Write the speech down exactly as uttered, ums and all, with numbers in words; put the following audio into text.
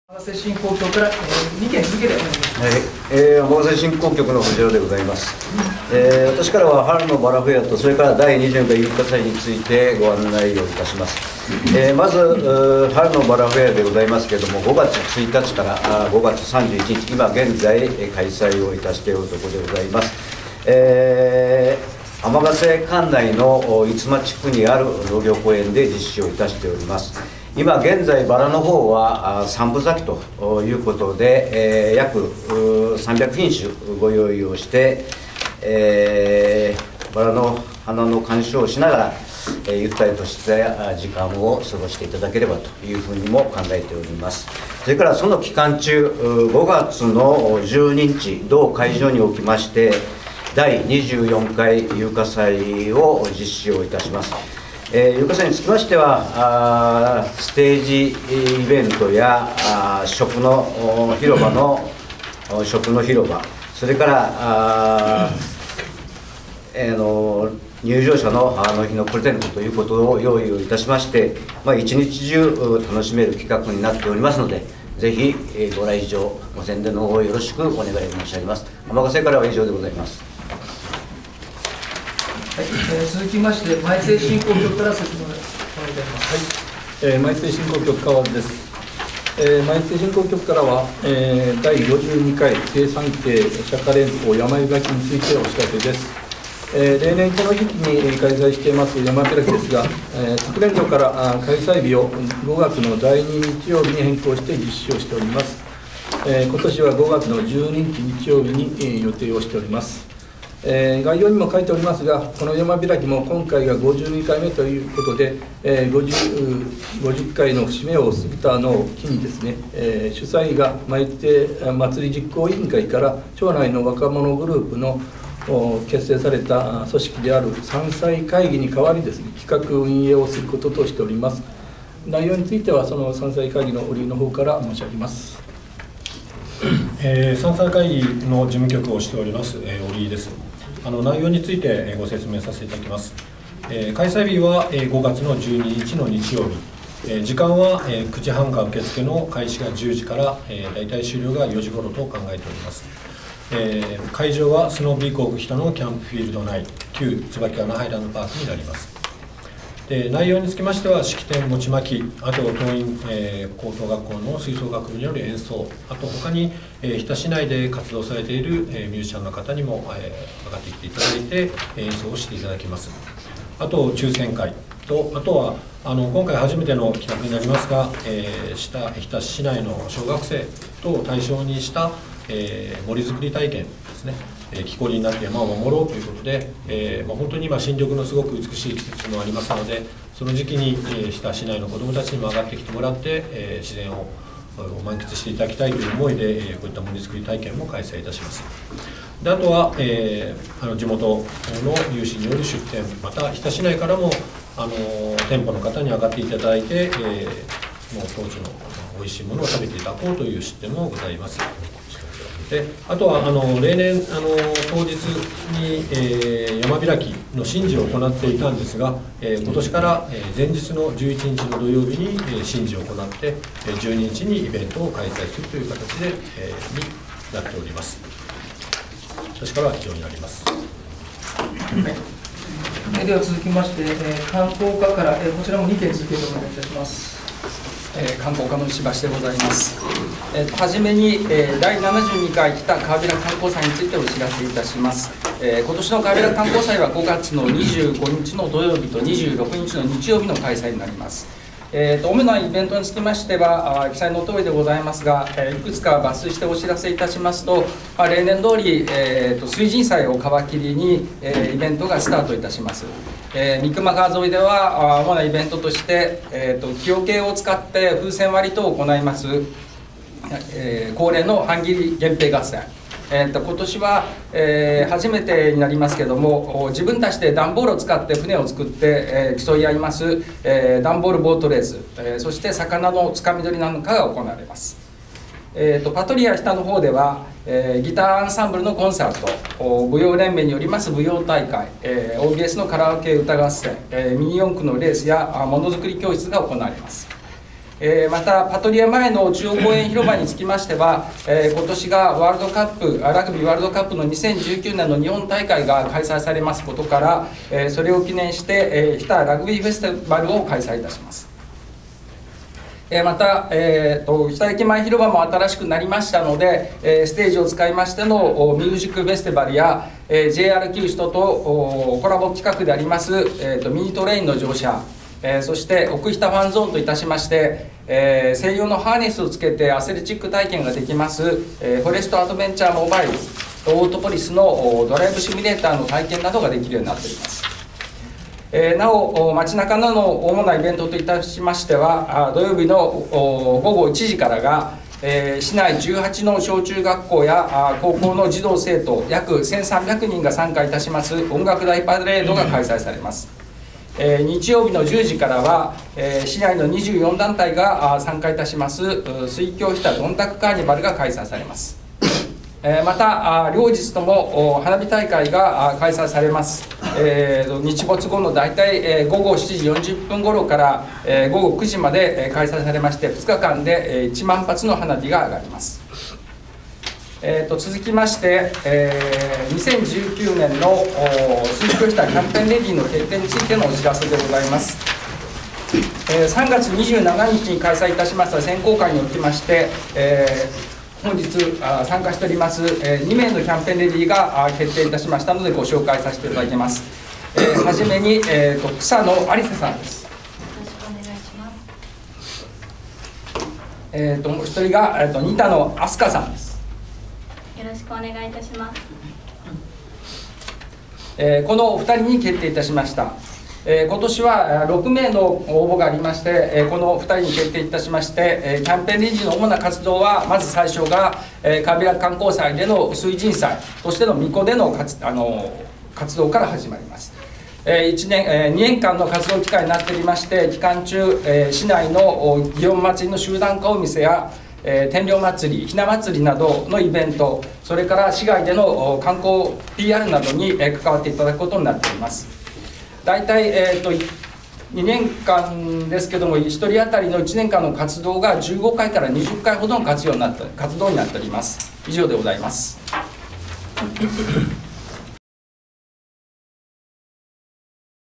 尼崎振興局から、えー、にけん続けてお願いします。 はい、えー、尼崎振興局の藤原でございます。えー、私からは春のバラフェアとそれからだいにじゅうよんかい遊歌祭についてご案内をいたします。えー、まず春のバラフェアでございますけれども、ごがつついたちからごがつさんじゅういちにち、今現在開催をいたしているところでございます。えー、尼崎管内の五間地区にある農業公園で実施をいたしております。今現在、バラの方は三分咲きということで、えー、約さんびゃくひんしゅご用意をして、えー、バラの花の鑑賞をしながら、えー、ゆったりとした時間を過ごしていただければというふうにも考えております。それからその期間中、ごがつのじゅうににち、同会場におきまして、だいにじゅうよんかい遊歌祭を実施をいたします。えー、遊歌祭につきましては、あステージイベントやあ食の広場の食の広場、それからあ、えー、の入場者の母の日のプレゼントということを用意をいたしまして、まあ、一日中楽しめる企画になっておりますので、ぜひご来場、ご宣伝の方よろしくお願い申し上げます。尼崎からは以上でございます。 はい、えー、続きまして、前政振興局から説明をお願いいたします。 はい、えー、前政振興局川です。えー、前政振興局からは、えー、だいごじゅうにかい生産系釈迦連峰山開きについてお知らせです。えー、例年この時期に開催しています山開きですが、えー、昨年度から開催日をごがつのだいににちようびに変更して実施をしております。えー、今年はごがつのじゅうににち日曜日に、えー、予定をしております。えー、概要にも書いておりますが、この山開きも今回がごじゅうにかいめということで、えー、ごじゅう, ごじゅっかいの節目を過ぎたのを機にですね、えー、主催が前手祭り実行委員会から町内の若者グループの結成された組織である山祭会議に代わりですね、企画運営をすることとしております。内容についてはその山祭会議の折の方から申し上げます。 えー、山祭会議の事務局をしております、えー、折井です。あの内容についてご説明させていただきます。えー、開催日はごがつのじゅうににちの日曜日、えー、時間はくじはんが受付の開始がじゅうじから、えー、大体終了がよじ頃と考えております。えー、会場はスノービーコーク北のキャンプフィールド内旧椿穴ハイランドパークになります。で内容につきましては、式典餅まき、あと桐蔭、えー、高等学校の吹奏楽部による演奏、あと他に、えー、日田市内で活動されている、えー、ミュージシャンの方にも、えー、上がってきていただいて演奏をしていただきます。あと抽選会と、あとはあの今回初めての企画になりますが、えー、下日田市内の小学生等を対象にした、えー、森作り体験ですね。木こりになって山を守ろうということで、えーまあ、本当に今新緑のすごく美しい季節もありますので、その時期に、えー、日田市内の子どもたちにも上がってきてもらって、えー、自然を満喫していただきたいという思いで、えー、こういった森作り体験も開催いたします。であとは、えー、あの地元の有志による出店、また日田市内からもあの店舗の方に上がっていただいて、えー、もう当時のおいしいものを食べていただこうという出店もございます。であとはあの例年あの当日に、えー、山開きの神事を行っていたんですが、えー、今年から、えー、前日のじゅういちにちの土曜日に、えー、神事を行って、えー、じゅうににちにイベントを開催するという形で、えー、になっております。私からは以上になります。 はい、では続きまして、えー、観光課から、えー、こちらもにけん続けてお願いいたします。 えー、観光課の石橋でございます。えー、はじめに、えー、だいななじゅうにかい北川平観光祭についてお知らせいたします。えー、今年の川平観光祭はごがつのにじゅうごにちの土曜日とにじゅうろくにちの日曜日の開催になります。えー、と主なイベントにつきましては、記載の通りでございますが、えー、いくつか抜粋してお知らせいたしますと、まあ、例年通り、えー、と水神祭を皮切りに、えー、イベントがスタートいたします。えー、三熊川沿いでは主なイベントとして、えー、と木桶を使って風船割り等を行います、えー、恒例の半切り源平合戦、えー、と今年は、えー、初めてになりますけれども、自分たちで段ボールを使って船を作って、えー、競い合います、えー、段ボールボートレース、えー、そして魚のつかみ取りなんかが行われます。えー、とパトリア下の方では、えー、ギターアンサンブルのコンサート、舞踊連盟によります舞踊大会、えー、オービーエス のカラオケ歌合戦、えー、ミニ四駆のレースやものづくり教室が行われます。 えー、またパトリア前の中央公園広場につきましては、えー、今年がワールドカップラグビーワールドカップのにせんじゅうきゅうねんの日本大会が開催されますことから、えー、それを記念して、えー、日田ラグビーフェスティバルを開催いたします。えー、また、えー、と日田駅前広場も新しくなりましたので、えー、ステージを使いましてのミュージックフェスティバルや、えー、ジェイアール 九州とコラボ企画であります、えー、とミニトレインの乗車、えー、そして奥日田ファンゾーンといたしまして、えー、専用のハーネスをつけてアスレチック体験ができます、えー、フォレストアドベンチャーモバイルオートポリスのドライブシミュレーターの体験などができるようになっております。えー、なお街中の主なイベントといたしましては、土曜日の午後いちじからが、えー、市内じゅうはちの小中学校や高校の児童生徒約せんさんびゃくにんが参加いたします音楽大パレードが開催されます。えー、日曜日のじゅうじからは、えー、市内のにじゅうよんだんたいが参加いたします水郷日田どんたくカーニバルが開催されます。えー、また両日とも花火大会が開催されます。えー、日没後の大体、えー、午後しちじよんじゅっぷん頃から、えー、午後くじまで、えー、開催されましてふつかかんで、えー、いちまんぱつの花火が上がります。えー、と続きまして、えー、にせんじゅうきゅうねんの水郷日田キャンペーンレディーの決定についてのお知らせでございます。えー、さんがつにじゅうしちにちに開催いたしました選考会におきまして、えー本日参加しておりますにめいのキャンペーンレディーが決定いたしましたのでご紹介させていただきます。えー、はじめに、えー、と草野有瀬さんです。よろしくお願いします。えー、ともう一人が、えー、と仁田野飛鳥さんです。 よろしくお願いいたします。 えー、このお二人に決定いたしました。えー、今年はろくめいの応募がありまして、えー、このふたりに決定いたしまして、えー、キャンペーンレディーの主な活動はまず最初が、えー、川平観光祭での水神祭としての巫女での活、あの活動から始まります。えーいちねんえー、にねんかんの活動期間になっておりまして、期間中、えー、市内の祇園祭の集団顔見せやえー、天領祭り、ひな祭りなどのイベント、それから市外での観光 ピーアール などに、えー、関わっていただくことになっております。大体、えー、とにねんかんですけども、ひとり当たりのいちねんかんの活動がじゅうごかいからにじゅっかいほどの活用になった活動になっております。以上でございます。